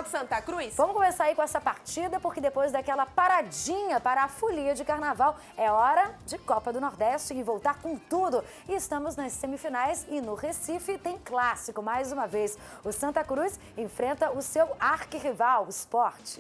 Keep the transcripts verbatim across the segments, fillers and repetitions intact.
de Santa Cruz? Vamos começar aí com essa partida, porque depois daquela paradinha para a folia de carnaval, é hora de Copa do Nordeste e voltar com tudo. E estamos nas semifinais e no Recife tem clássico. Mais uma vez, o Santa Cruz enfrenta o seu arquirrival, o Sport.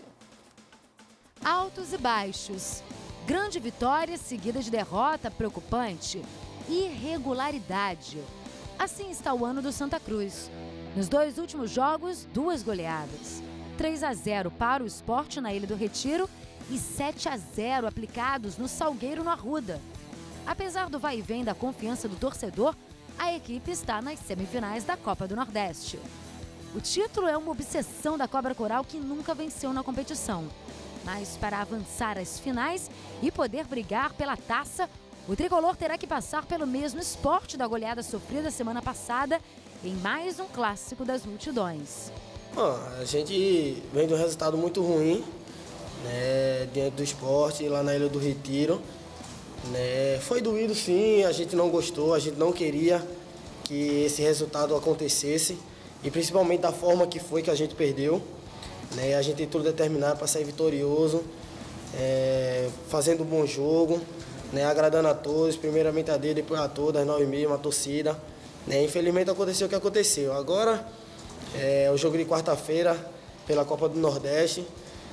Altos e baixos. Grande vitória seguida de derrota preocupante. Irregularidade. Assim está o ano do Santa Cruz. Nos dois últimos jogos, duas goleadas. três a zero para o Sport na Ilha do Retiro e sete a zero aplicados no Salgueiro, no Arruda. Apesar do vai e vem da confiança do torcedor, a equipe está nas semifinais da Copa do Nordeste. O título é uma obsessão da Cobra Coral que nunca venceu na competição. Mas para avançar às finais e poder brigar pela taça, o tricolor terá que passar pelo mesmo Sport da goleada sofrida semana passada em mais um clássico das multidões. Bom, a gente vem de um resultado muito ruim, né, diante do Sport, lá na Ilha do Retiro. Né, foi doído sim, a gente não gostou, a gente não queria que esse resultado acontecesse, e principalmente da forma que foi que a gente perdeu. Né, a gente tem tudo determinado para sair vitorioso, é, fazendo um bom jogo, né, agradando a todos, primeiramente a dele, depois a todas, nós mesmos, a torcida. Né, infelizmente aconteceu o que aconteceu. Agora, é, o jogo de quarta-feira pela Copa do Nordeste,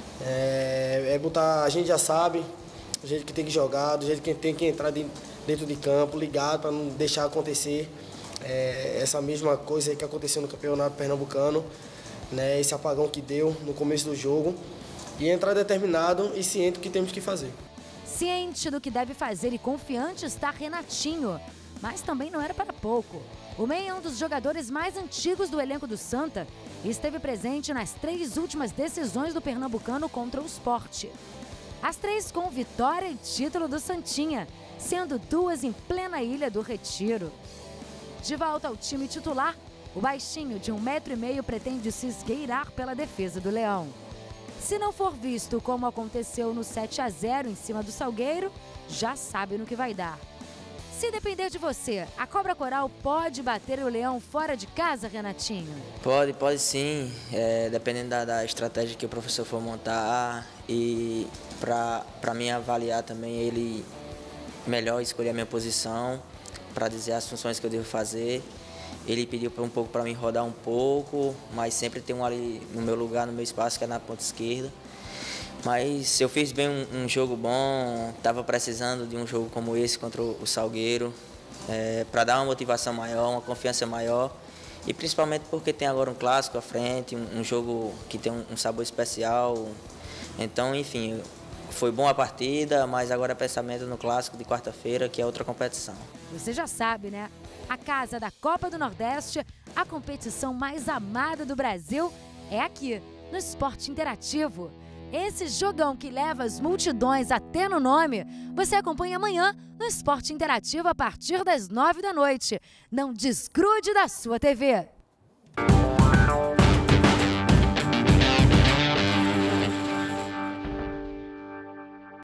é, é botar, a gente já sabe, do jeito que tem que jogar, do jeito que tem que entrar dentro de campo, ligado, para não deixar acontecer é, essa mesma coisa que aconteceu no Campeonato Pernambucano, né, esse apagão que deu no começo do jogo, e entrar determinado e ciente do que temos que fazer. Ciente do que deve fazer e confiante está Renatinho, mas também não era para pouco. O meia é um dos jogadores mais antigos do elenco do Santa e esteve presente nas três últimas decisões do Pernambucano contra o Sport. As três com vitória e título do Santinha, sendo duas em plena Ilha do Retiro. De volta ao time titular, o baixinho de um metro e meio pretende se esgueirar pela defesa do Leão. Se não for visto como aconteceu no sete a zero em cima do Salgueiro, já sabe no que vai dar. Se depender de você, a Cobra Coral pode bater o Leão fora de casa, Renatinho? Pode, pode sim, é, dependendo da, da estratégia que o professor for montar e para mim avaliar também ele melhor escolher a minha posição para dizer as funções que eu devo fazer. Ele pediu um pouco para mim rodar um pouco, mas sempre tem um ali no meu lugar, no meu espaço, que é na ponta esquerda. Mas eu fiz bem um, um jogo bom, estava precisando de um jogo como esse contra o Salgueiro, é, para dar uma motivação maior, uma confiança maior, e principalmente porque tem agora um clássico à frente, um, um jogo que tem um, um sabor especial. Então, enfim, foi boa a partida, mas agora é pensamento no clássico de quarta-feira, que é outra competição. Você já sabe, né? A casa da Copa do Nordeste, a competição mais amada do Brasil, é aqui, no Sport Interativo. Esse jogão que leva as multidões até no nome, você acompanha amanhã no Sport Interativo a partir das nove da noite. Não desgrude da sua T V.